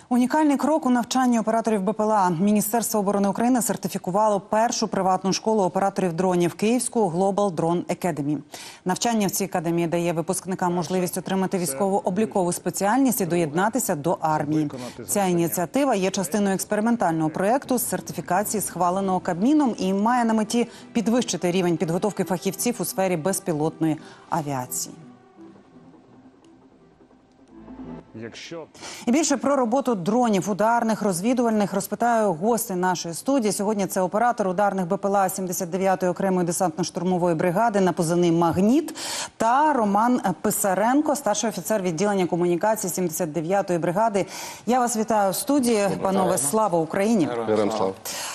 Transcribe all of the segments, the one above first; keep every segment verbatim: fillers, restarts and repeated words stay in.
Унікальний крок у навчанні операторів БПЛА. Міністерство оборони України сертифікувало першу приватну школу операторів дронів – Київську Global Drone Academy. Навчання в цій академії дає випускникам можливість отримати військово-облікову спеціальність і доєднатися до армії. Ця ініціатива є частиною експериментального проєкту з сертифікації, схваленого Кабміном, і має на меті підвищити рівень підготовки фахівців у сфері безпілотної авіації. Якщо... І більше про роботу дронів ударних, розвідувальних розпитаю гостей нашої студії. Сьогодні це оператор ударних БПЛА сімдесят дев'ятої окремої десантно-штурмової бригади на позивний «Магніт» та Роман Писаренко, старший офіцер відділення комунікації сімдесят дев'ятої бригади. Я вас вітаю в студії. Панове, слава Україні! Героям слава!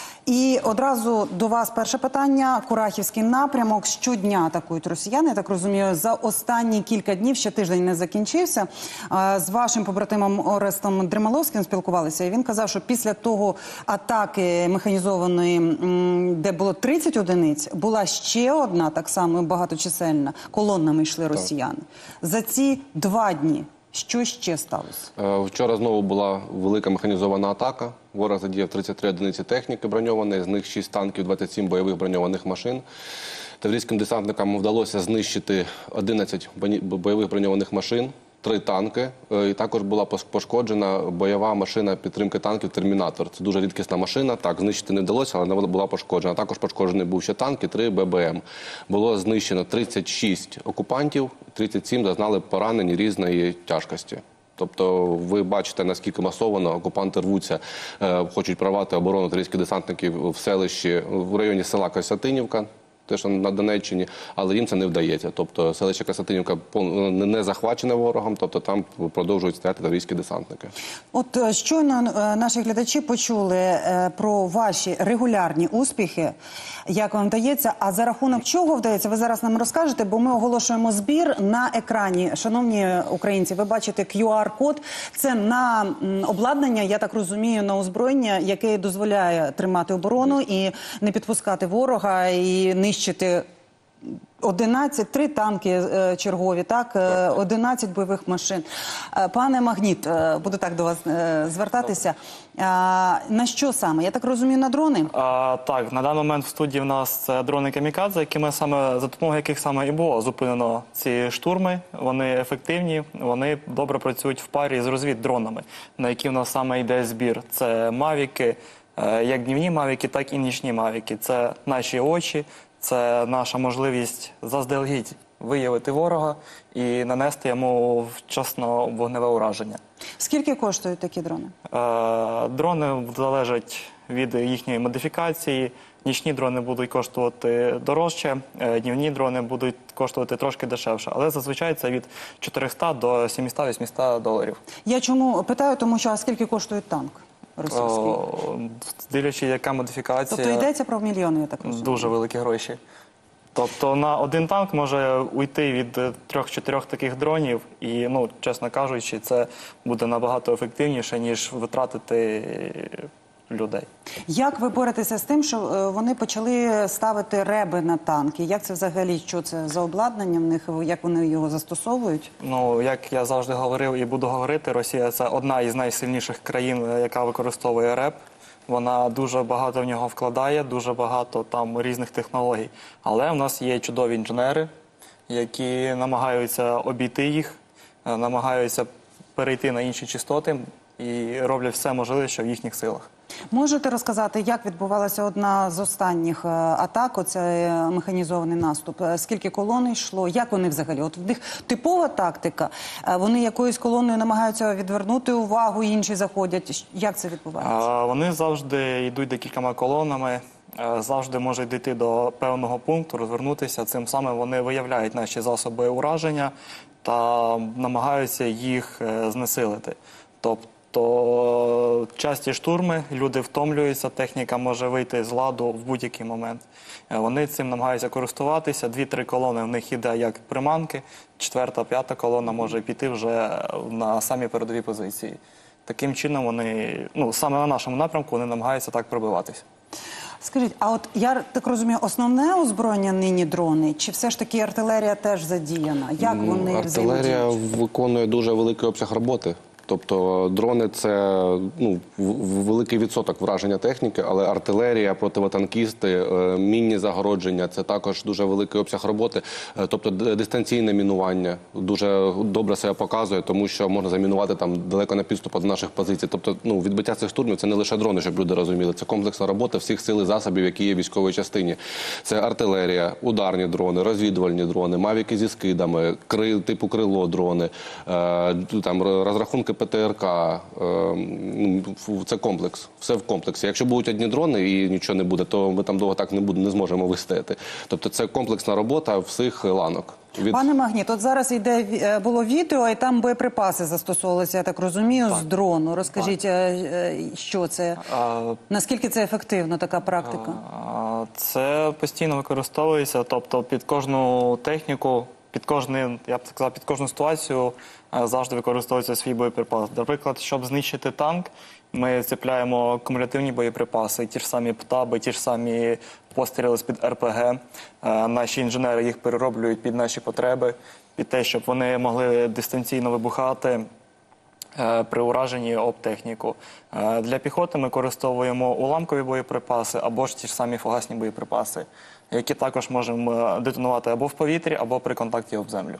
І одразу до вас перше питання. Курахівський напрямок. Щодня атакують росіяни. Я так розумію, за останні кілька днів, ще тиждень не закінчився. З вашим побратимом Орестом Дрималовським спілкувалися. І він казав, що після того атаки механізованої, де було тридцять одиниць, була ще одна, так само багаточисельна. Колоннами йшли росіяни. За ці два дні що ще сталося? Вчора знову була велика механізована атака. Ворог задіяв тридцять три одиниці техніки броньованої, з них шість танків, двадцять сім бойових броньованих машин. Таврійським десантникам вдалося знищити одинадцять бойових броньованих машин, три танки. І також була пошкоджена бойова машина підтримки танків «Термінатор». Це дуже рідкісна машина. Так, знищити не вдалося, але вона була пошкоджена. Також пошкоджений був ще танк і три Б Б М. Було знищено тридцять шість окупантів, тридцять сім зазнали поранень різної тяжкості. Тобто ви бачите, наскільки масово окупанти рвуться, хочуть прорвати оборону таврійських десантників в селищі, в районі села Костянтинівка, теж на Донеччині, але їм це не вдається. Тобто селище Костянтинівка не захвачене ворогом, тобто там продовжують стояти таврійські десантники. От щойно наші глядачі почули про ваші регулярні успіхи, як вам вдається, а за рахунок чого вдається, ви зараз нам розкажете, бо ми оголошуємо збір на екрані. Шановні українці, ви бачите кю ар код, це на обладнання, я так розумію, на озброєння, яке дозволяє тримати оборону і не підпускати ворога, і нищити одинадцять, три танки чергові, так, одинадцять бойових машин. Пане Магніт, буду так до вас звертатися. На що саме? Я так розумію, на дрони? А, так, на даний момент в студії в нас це дрони камікадзе, якими саме, за допомогою яких саме і було зупинено ці штурми. Вони ефективні, вони добре працюють в парі з розвіддронами, на які в нас саме йде збір. Це мавіки, як днівні мавіки, так і нічні мавіки. Це наші очі. Це наша можливість заздалегідь виявити ворога і нанести йому вчасно вогневе ураження. Скільки коштують такі дрони? Е, дрони залежать від їхньої модифікації. Нічні дрони будуть коштувати дорожче, днівні дрони будуть коштувати трошки дешевше. Але зазвичай це від чотирьохсот до сімсот-вісімсот доларів. Я чому питаю? Тому що, а скільки коштує танк російський? Дивлячись, яка модифікація. Тобто йдеться про мільйони, я так розумію? Дуже великі гроші. Тобто на один танк може уйти від трьох-чотирьох таких дронів і, ну, чесно кажучи, це буде набагато ефективніше, ніж витратити людей. Як ви боретеся з тим, що вони почали ставити реби на танки? Як це взагалі, що це за обладнання в них, як вони його застосовують? Ну, як я завжди говорив і буду говорити, Росія – це одна із найсильніших країн, яка використовує реб. Вона дуже багато в нього вкладає, дуже багато там різних технологій. Але в нас є чудові інженери, які намагаються обійти їх, намагаються перейти на інші частоти і роблять все можливе, що в їхніх силах. Можете розказати, як відбувалася одна з останніх атак, оцей механізований наступ? Скільки колон йшло? Як вони взагалі? От в них типова тактика? Вони якоюсь колоною намагаються відвернути увагу, інші заходять. Як це відбувається? Вони завжди йдуть декількома колонами, завжди можуть дійти до певного пункту, розвернутися. Цим самим вони виявляють наші засоби ураження та намагаються їх знесилити. Тобто то часті штурми, люди втомлюються, техніка може вийти з ладу в будь-який момент. Вони цим намагаються користуватися, дві-три колони в них йде як приманки, четверта, п'ята колона може піти вже на самі передові позиції. Таким чином вони, ну, саме на нашому напрямку вони намагаються так пробиватися. Скажіть, а от я так розумію, основне озброєння нині дрони, чи все ж таки артилерія теж задіяна? Як вони Артилерія виконує дуже великий обсяг роботи. Тобто дрони – це ну, в- в- великий відсоток враження техніки, але артилерія, противотанкісти, е, мінні загородження – це також дуже великий обсяг роботи. Е, Тобто д- дистанційне мінування дуже добре себе показує, тому що можна замінувати там далеко на підступу до наших позицій. Тобто ну, відбиття цих штурмів – це не лише дрони, щоб люди розуміли. Це комплексна робота всіх сил і засобів, які є в військовій частині. Це артилерія, ударні дрони, розвідувальні дрони, мавіки зі скидами, кри, типу крило дрони, е, там розрахунки ПТРК, е, ну, це комплекс, все в комплексі. Якщо будуть одні дрони і нічого не буде, то ми там довго так не будемо, не зможемо вистояти. Тобто це комплексна робота всіх ланок. Від... Пане Магніт, от зараз йде е, було відео, і там боєприпаси застосовувалися, я так розумію, з дрону. Розкажіть, е, е, що це? А, Наскільки це ефективно, така практика? а, Це постійно використовується, тобто під кожну техніку, під кожний, я б сказав, під кожну ситуацію е, завжди використовується свій боєприпас. Наприклад, щоб знищити танк, ми цепляємо кумулятивні боєприпаси, ті ж самі птаби, ті ж самі постріли з-під ер пе ге. Е, Наші інженери їх перероблюють під наші потреби, під те, щоб вони могли дистанційно вибухати е, при ураженні об техніку. Е, Для піхоти ми використовуємо уламкові боєприпаси або ж ті ж самі фугасні боєприпаси, які також можемо детонувати або в повітрі, або при контакті об землю.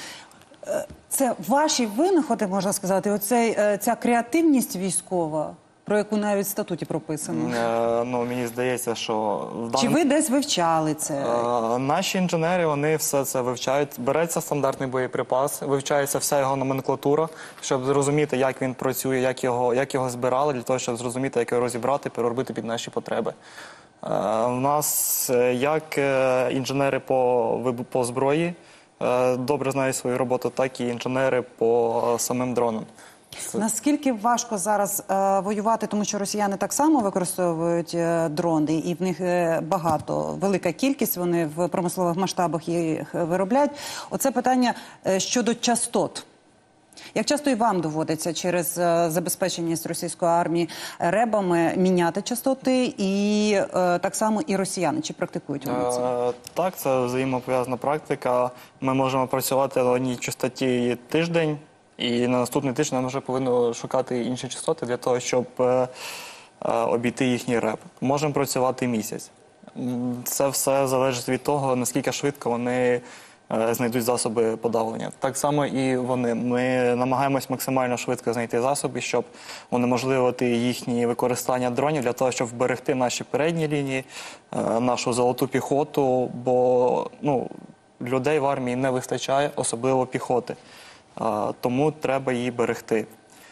Це ваші винаходи, можна сказати, оцей, е, ця креативність військова, про яку навіть в статуті прописано. Е, Ну, мені здається, що в Чи даному... ви десь вивчали це? Е, Наші інженери, вони все це вивчають. Береться стандартний боєприпас, вивчається вся його номенклатура, щоб зрозуміти, як він працює, як його, як його збирали, для того, щоб зрозуміти, як його розібрати, переробити під наші потреби. Е, У нас, е, як е, інженери по, вибу- по зброї, е, добре знають свою роботу, так і інженери по е, самим дронам. Наскільки важко зараз е, воювати, тому що росіяни так само використовують е, дрони, і в них е, багато, велика кількість, вони в промислових масштабах їх виробляють. Оце питання е, щодо частот. Як часто і вам доводиться через е, забезпеченість російської армії ребами міняти частоти, і е, так само і росіяни, чи практикують вони це? Е, Так, це взаємопов'язана практика. Ми можемо працювати на одній частоті тиждень, і на наступний тиждень нам вже повинно шукати інші частоти для того, щоб е, е, обійти їхній реп. Можемо працювати місяць. М, Це все залежить від того, наскільки швидко вони е, знайдуть засоби подавлення. Так само і вони. Ми намагаємось максимально швидко знайти засоби, щоб унеможливити їхні використання дронів для того, щоб вберегти наші передні лінії, е, нашу золоту піхоту, бо ну, людей в армії не вистачає, особливо піхоти. А, Тому треба її берегти.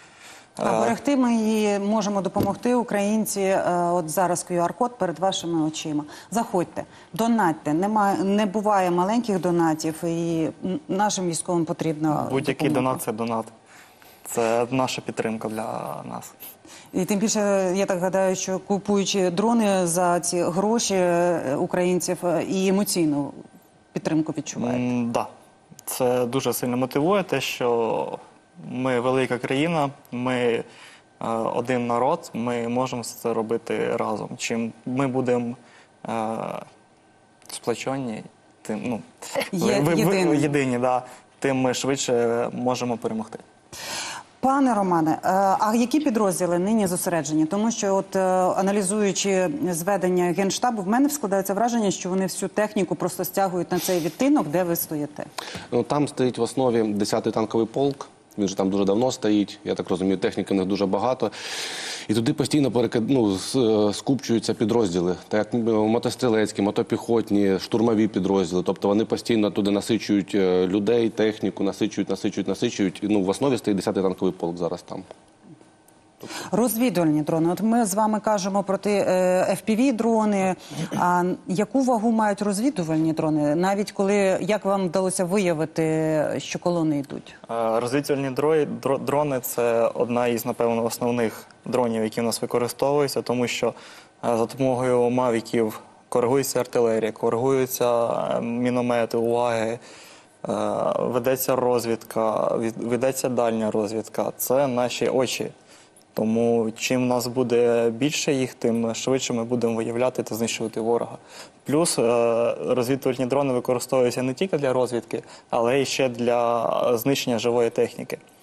А берегти ми її можемо допомогти, українці. е, От зараз ку ар-код перед вашими очима. Заходьте, донатьте. Нема, не буває маленьких донатів, і м, нашим військовим потрібна Будь-який допомога. донат – це донат. Це наша підтримка для нас. І тим більше, я так гадаю, що купуючи дрони за ці гроші е, українців, е, і емоційну підтримку відчувають. Так. Да. Це дуже сильно мотивує те, що ми велика країна, ми е, один народ, ми можемо це робити разом. Чим ми будемо е, сплочені, тим ну, Є- ви- ви- єдині. єдині, да, тим ми швидше можемо перемогти. Пане Романе, е, а які підрозділи нині зосереджені? Тому що, от е, аналізуючи зведення Генштабу, в мене складається враження, що вони всю техніку просто стягують на цей відтинок, де ви стоїте. Ну, там стоїть в основі десятий танковий полк. Він же там дуже давно стоїть. Я так розумію, техніки в них дуже багато. І туди постійно перекид... ну, с- е, скупчуються підрозділи. Так як мотострілецькі, мотопіхотні, штурмові підрозділи. Тобто вони постійно туди насичують е, людей, техніку, насичують, насичують, насичують. І, ну, в основі стоїть десятий танковий полк зараз там. Розвідувальні дрони. От ми з вами кажемо про ті е, еф пі ві-дрони. А яку вагу мають розвідувальні дрони? Навіть коли, як вам вдалося виявити, що колони йдуть? Е, Розвідувальні дрої- дро- дрони – це одна із, напевно, основних дронів, які в нас використовуються, тому що е, за допомогою мавіків коригується артилерія, коригуються е, міномети, уваги, е, ведеться розвідка, від- ведеться дальня розвідка. Це наші очі. Тому чим в нас буде більше їх, тим швидше ми будемо виявляти та знищувати ворога. Плюс е, розвідувальні дрони використовуються не тільки для розвідки, але й ще для знищення живої техніки.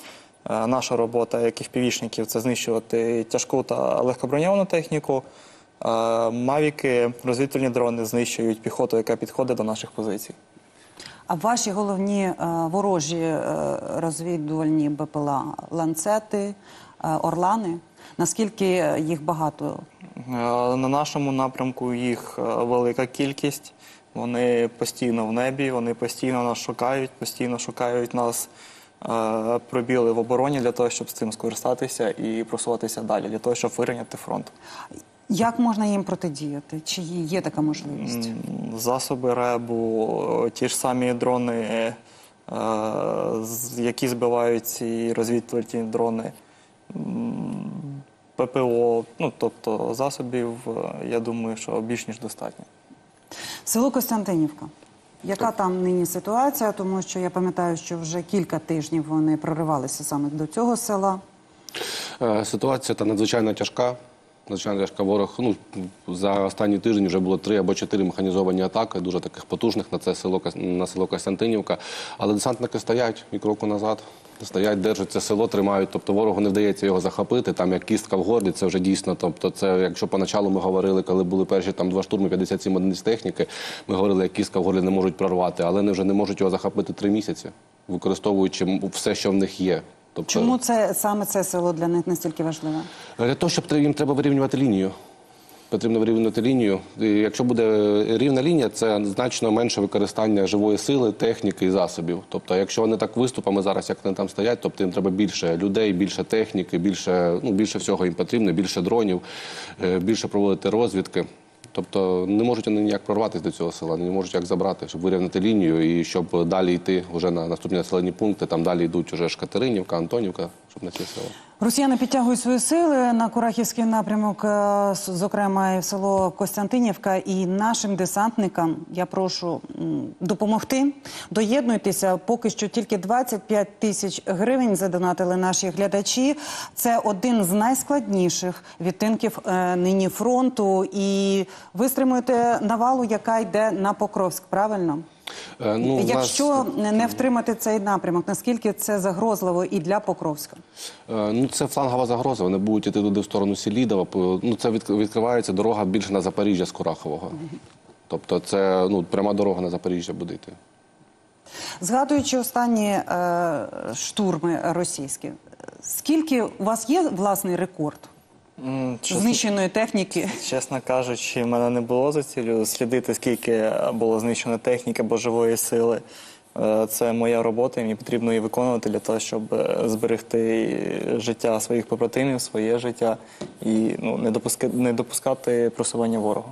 Е, Наша робота, як і впівішників, це знищувати тяжку та легкоброньовану техніку. Е, Мавіки, розвідувальні дрони знищують піхоту, яка підходить до наших позицій. А ваші головні е, ворожі е, розвідувальні БПЛА – ланцети, е, орлани? Наскільки їх багато? Е, На нашому напрямку їх е, велика кількість. Вони постійно в небі, вони постійно нас шукають, постійно шукають нас е, пробіли в обороні для того, щоб з цим скористатися і просуватися далі, для того, щоб вирівняти фронт. Як можна їм протидіяти? Чи є така можливість? М, Засоби РЕБу, ті ж самі дрони, е, з- які збивають ці розвідувальні дрони, м, ППО, ну тобто засобів, е, я думаю, що більш ніж достатньо. Село Костянтинівка. Яка там нині ситуація? Тому що я пам'ятаю, що вже кілька тижнів вони проривалися саме до цього села. Е, Ситуація та надзвичайно тяжка. Надзвичайно тяжка. Ворог, ну, за останній тиждень вже було три або чотири механізовані атаки, дуже таких потужних на це село, на село Костянтинівка. Але десантники стоять і кроку назад. Стоять, держать це село, тримають. Тобто ворогу не вдається його захопити. Там як кістка в горлі, це вже дійсно. Тобто, це, якщо поначалу ми говорили, коли були перші там два штурми, п'ятдесят сім одиниць техніки, ми говорили, як кістка в горлі не можуть прорвати, але вони вже не можуть його захопити три місяці, використовуючи все, що в них є. Тобто, Чому це саме це село для них настільки важливе? для того, щоб їм треба вирівнювати лінію. Потрібно вирівнювати лінію. І якщо буде рівна лінія, це значно менше використання живої сили, техніки і засобів. Тобто, якщо вони так виступами зараз, як вони там стоять, тобто їм треба більше людей, більше техніки, більше, ну, більше всього їм потрібно, більше дронів, е, більше проводити розвідки. Тобто не можуть вони ніяк прорватися до цього села, не можуть як забрати, щоб вирівняти лінію і щоб далі йти вже на наступні населені пункти. Там далі йдуть вже Шкатеринівка, Антонівка, щоб на ці села. Росіяни підтягують свої сили на Курахівський напрямок, е, зокрема і в село Костянтинівка. І нашим десантникам я прошу м, допомогти. Доєднуйтеся. Поки що тільки двадцять п'ять тисяч гривень задонатили наші глядачі. Це один з найскладніших відтинків е, нині фронту. І ви стримуєте навалу, яка йде на Покровськ, правильно? Е, ну, в нас- Якщо не втримати цей напрямок, наскільки це загрозливо і для Покровська? Е, Ну, це флангова загроза. Вони будуть йти туди в сторону Селідова. По- Ну, це від- відкривається дорога більше на Запоріжжя з Курахового. Тобто це, ну, пряма дорога на Запоріжжя буде йти. Згадуючи останні е, штурми російські, скільки у вас є власний рекорд М, чесно- знищеної техніки? Чесно кажучи, в мене не було за цілю слідити, скільки було знищено техніки або живої сили. Е, Це моя робота, і мені потрібно її виконувати для того, щоб е, зберегти життя своїх побратимів, своє життя і ну, не допускати, не допускати просування ворога.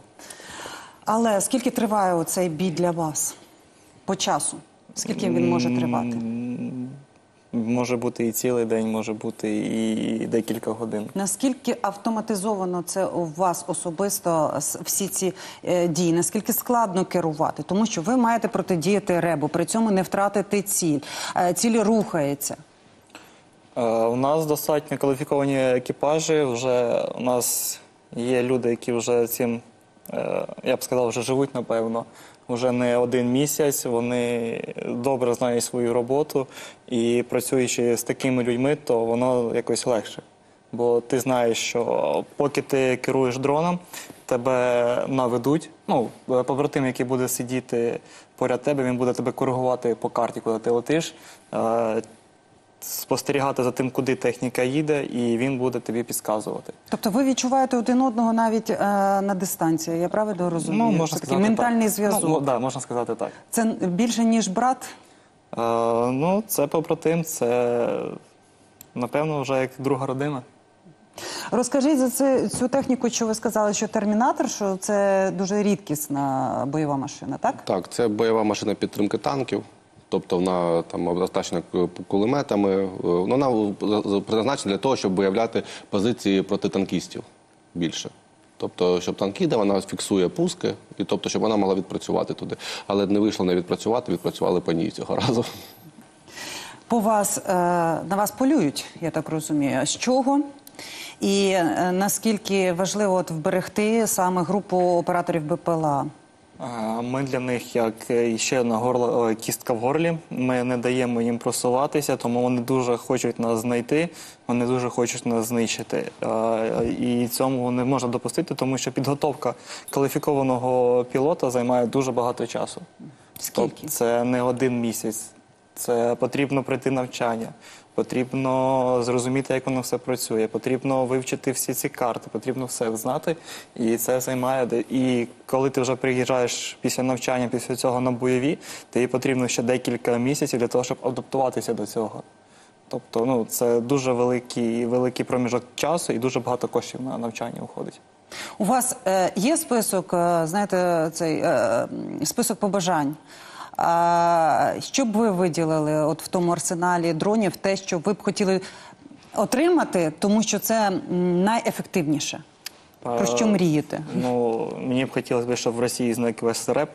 Але скільки триває цей бій для вас по часу? Скільки він може тривати? М, Може бути і цілий день, може бути і декілька годин. Наскільки автоматизовано це у вас особисто с- всі ці е, дії? Наскільки складно керувати? Тому що ви маєте протидіяти РЕБу, при цьому не втратити ціль. Е, ціль рухається. Е, У нас достатньо кваліфіковані екіпажі. Вже у нас є люди, які вже цим, е, я б сказав, вже живуть, напевно. Вже не один місяць. Вони добре знають свою роботу. І працюючи з такими людьми, то воно якось легше. Бо ти знаєш, що поки ти керуєш дроном, тебе наведуть. Ну, побратим, який буде сидіти поряд тебе, він буде тебе коригувати по карті, коли ти летиш. Е, спостерігати за тим, куди техніка їде, і він буде тобі підказувати. Тобто ви відчуваєте один одного навіть е, на дистанції, я правильно розумію? Ну, можна Це такий сказати ментальний так. зв'язок. Ну, да, можна сказати так. Це більше, ніж брат? Е, ну, це побратим, це, напевно, вже як друга родина. Розкажіть за це, цю техніку, що ви сказали, що «Термінатор», що це дуже рідкісна бойова машина, так? Так, це бойова машина підтримки танків. Тобто вона там оснащена кулеметами. Вона призначена для того, щоб виявляти позиції протитанкістів більше. Тобто, щоб танк їде, вона фіксує пуски, і тобто, щоб вона могла відпрацювати туди. Але не вийшло не відпрацювати, відпрацювали по ній цього разу. По вас, е, на вас полюють, я так розумію. З чого? І е, наскільки важливо от вберегти саме групу операторів БПЛА? А, Ми для них як е, ще одна горло, е, кістка в горлі. Ми не даємо їм просуватися, тому вони дуже хочуть нас знайти, вони дуже хочуть нас знищити. А, І цьому не можна допустити, тому що підготовка кваліфікованого пілота займає дуже багато часу. Скільки? Тобто це не один місяць. Це потрібно пройти навчання, потрібно зрозуміти, як воно все працює, потрібно вивчити всі ці карти, потрібно все знати, і це займає. де- І коли ти вже приїжджаєш після навчання, після цього на бойові, тобі потрібно ще декілька місяців для того, щоб адаптуватися до цього. Тобто, ну, це дуже великий, великий проміжок часу і дуже багато коштів на навчання уходить. У вас е, є список, е, знаєте, цей е, е, список побажань? А, що б ви виділили от в тому арсеналі дронів, те, що ви б хотіли отримати, тому що це м, найефективніше? Про що Е, мрієте? Ну, мені б хотілося б, щоб в Росії зник весь реп,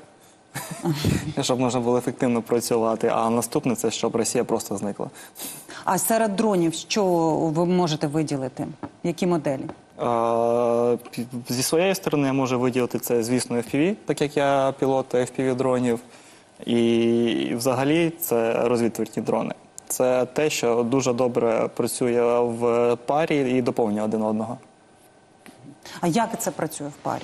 щоб можна було ефективно працювати, а наступне це, щоб Росія просто зникла. А серед дронів що ви можете виділити? Які моделі? Е, пі- Зі своєї сторони я можу виділити це, звісно, еф пі ві, так як я пілот еф пі ві-дронів. І взагалі це розвідувальні дрони. Це те, що дуже добре працює в парі і доповнює один одного. А як це працює в парі?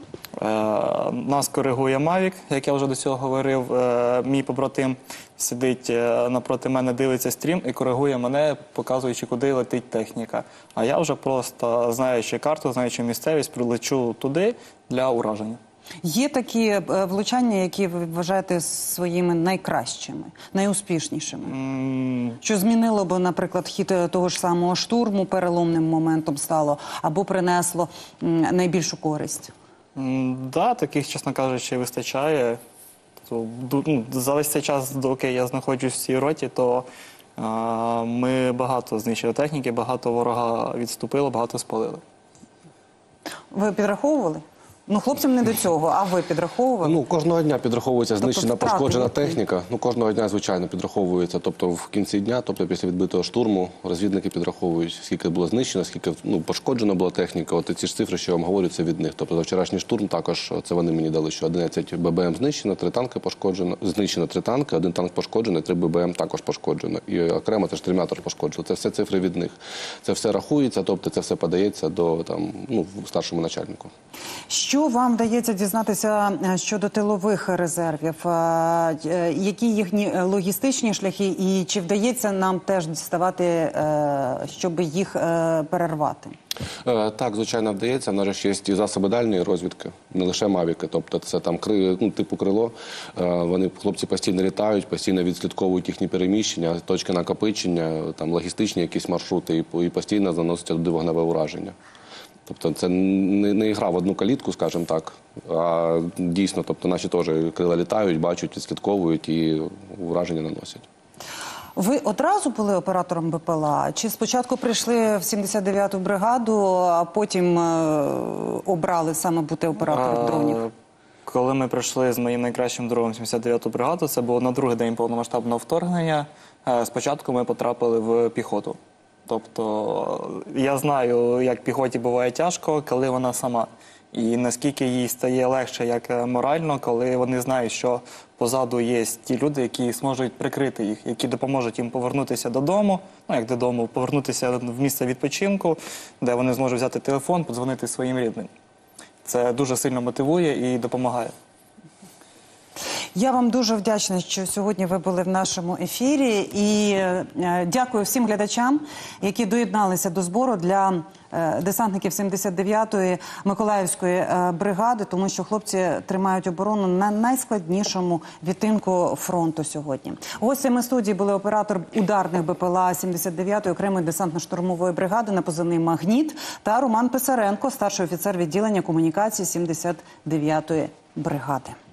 Е, Нас коригує Mavic, як я вже до цього говорив. Е, Мій побратим сидить е, напроти мене, дивиться стрім і коригує мене, показуючи, куди летить техніка. А я вже просто, знаючи карту, знаючи місцевість, прилечу туди для ураження. Є такі е, влучання, які ви вважаєте своїми найкращими, найуспішнішими? М, Що змінило б, наприклад, хід е, того ж самого штурму, переломним моментом стало, або принесло м, найбільшу користь? М, Да, таких, чесно кажучи, вистачає. То, ду- ну, за весь цей час, доки я знаходжусь в цій роті, то а, ми багато знищили техніки, багато ворога відступило, багато спалили. Ви підраховували? Ну, хлопцям не до цього, а ви підраховували? Ну, кожного дня підраховується Тобто знищена, втрати пошкоджена які? техніка. Ну, кожного дня, звичайно, підраховується. Тобто в кінці дня, тобто після відбитого штурму, розвідники підраховують, скільки було знищено, скільки ну, пошкоджено була техніка. От ці ж цифри, що я вам говорю, це від них. Тобто за вчорашній штурм також, це вони мені дали, що одинадцять бе бе ем знищено, три танки пошкоджено, знищено три танки, один танк пошкоджений, три бе бе ем також пошкоджено. І окремо теж термінатор пошкоджено. Це все цифри від них. Це все рахується, тобто це все подається до там, ну, старшому начальнику. Що вам вдається дізнатися е, щодо тилових резервів? Е, е, Які їхні логістичні шляхи і чи вдається нам теж діставати, е, щоб їх е, перервати? Е, Так, звичайно, вдається. В нас же ще є і засоби дальньої розвідки, не лише мавіки. Тобто це там кри, ну, типу крило. Е, Вони, хлопці, постійно літають, постійно відслідковують їхні переміщення, точки накопичення, там логістичні якісь маршрути і, по- і постійно заносять туди вогневе ураження. Тобто це не, не гра в одну калітку, скажімо так, а дійсно, тобто наші теж крила літають, бачать, відслідковують і ураження наносять. Ви одразу були оператором Б П Л А? Чи спочатку прийшли в сімдесят дев'яту бригаду, а потім е, обрали саме бути оператором дронів? Е, Коли ми прийшли з моїм найкращим другом сімдесят дев'яту бригаду, це було на другий день повномасштабного вторгнення. Е, Спочатку ми потрапили в піхоту. Тобто я знаю, як піхоті буває тяжко, коли вона сама. І наскільки їй стає легше як морально, коли вони знають, що позаду є ті люди, які зможуть прикрити їх, які допоможуть їм повернутися додому, ну як додому, повернутися в місце відпочинку, де вони зможуть взяти телефон, подзвонити своїм рідним. Це дуже сильно мотивує і допомагає. Я вам дуже вдячна, що сьогодні ви були в нашому ефірі. І е, дякую всім глядачам, які доєдналися до збору для е, десантників сімдесят дев'ятої Миколаївської е, бригади, тому що хлопці тримають оборону на найскладнішому відтинку фронту сьогодні. Гостями студії були оператор ударних Б П Л А сімдесят дев'ятої окремої десантно-штурмової бригади на позивний «Магніт» та Роман Писаренко, старший офіцер відділення комунікації сімдесят дев'ятої бригади.